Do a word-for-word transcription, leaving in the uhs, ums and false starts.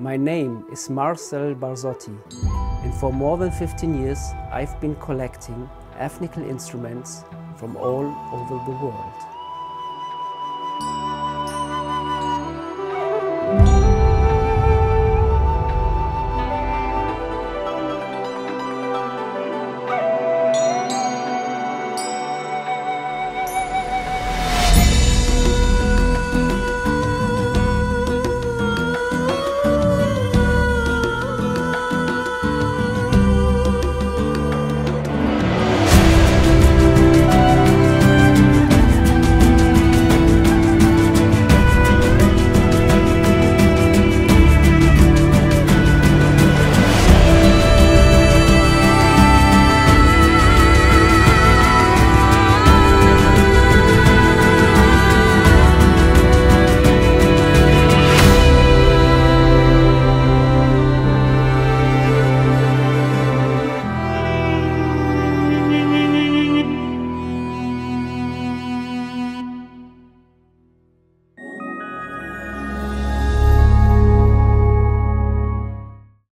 My name is Marcel Barzotti, and for more than fifteen years I've been collecting ethnical instruments from all over the world.